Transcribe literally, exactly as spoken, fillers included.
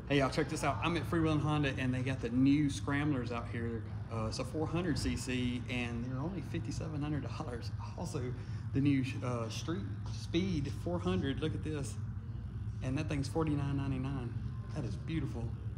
Hey, y'all, check this out. I'm at Freewheeling Honda, and they got the new Scramblers out here. Uh, it's a four hundred c c, and they're only fifty-seven hundred dollars. Also, the new uh, Street Speed four hundred. Look at this, and that thing's forty-nine ninety-nine. That is beautiful.